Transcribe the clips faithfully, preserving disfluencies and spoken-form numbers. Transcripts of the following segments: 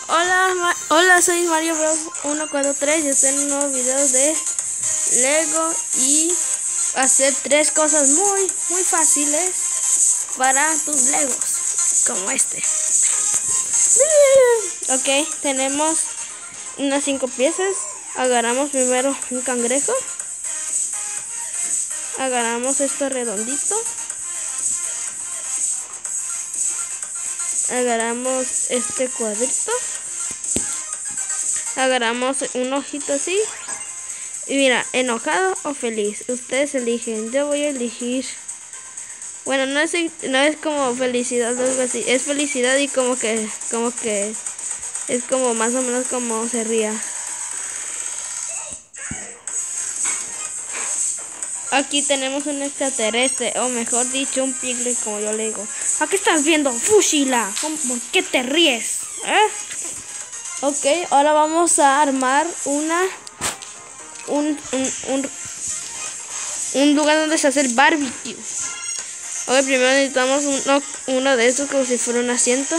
Hola, Ma hola, soy Mario Bros uno cuatro tres y estoy en un nuevo video de Lego y hacer tres cosas muy, muy fáciles para tus Legos, como este. Ok, tenemos unas cinco piezas. Agarramos primero un cangrejo. Agarramos esto redondito. Agarramos este cuadrito. Agarramos un ojito así. Y mira, enojado o feliz. Ustedes eligen. Yo voy a elegir. Bueno, no es, no es como felicidad o algo así. Es felicidad y como que, como que es como más o menos como se ría. Aquí tenemos un extraterrestre, o mejor dicho, un piglet, como yo le digo. ¿A qué estás viendo, Fushila? ¿Por qué te ríes? ¿Eh? Ok, ahora vamos a armar una un, un, un, un lugar donde se hace el barbecue. Ok, primero necesitamos uno, uno de estos como si fuera un asiento.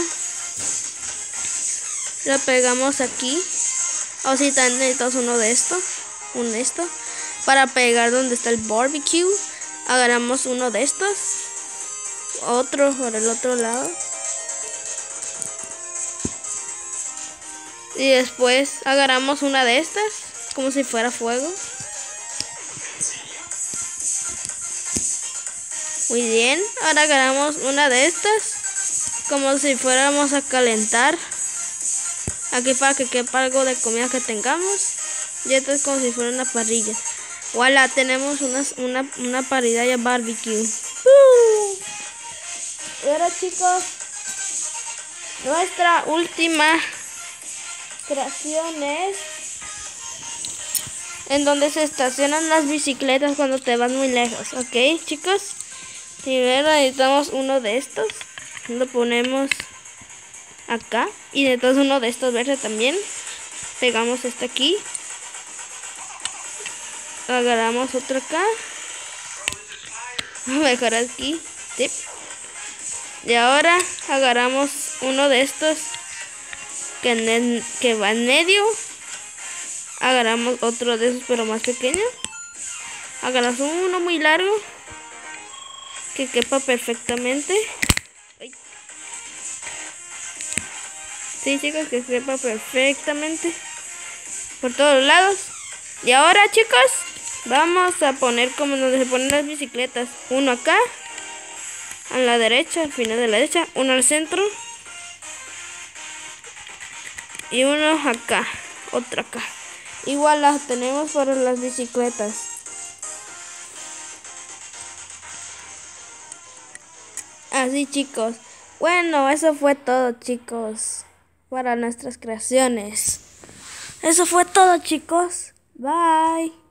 Lo pegamos aquí. O si también necesitamos uno de estos. Un esto. Para pegar donde está el barbecue. Agarramos uno de estos. Otro por el otro lado. Y después agarramos una de estas. Como si fuera fuego. Muy bien. Ahora agarramos una de estas. Como si fuéramos a calentar. Aquí para que quepa algo de comida que tengamos. Y esto es como si fuera una parrilla. Voilà, tenemos una, una, una parrilla ya barbecue. Uh. Y ahora, chicos, nuestra última creación es en donde se estacionan las bicicletas cuando te vas muy lejos. Ok, chicos. Primero necesitamos uno de estos. Lo ponemos acá. Y necesitamos uno de estos verdes también. Pegamos este aquí. Agarramos otro acá. Mejor aquí. ¿Sí? Y ahora agarramos uno de estos que, en, que va en medio. Agarramos otro de esos pero más pequeño. Agarramos uno muy largo que quepa perfectamente. Sí, chicos, que quepa perfectamente por todos lados. Y ahora, chicos, vamos a poner como donde se ponen las bicicletas. Uno acá, a la derecha, al final de la derecha. Uno al centro. Y uno acá, otro acá. Igual las tenemos para las bicicletas. Así, chicos. Bueno, eso fue todo, chicos, para nuestras creaciones. Eso fue todo, chicos. Bye.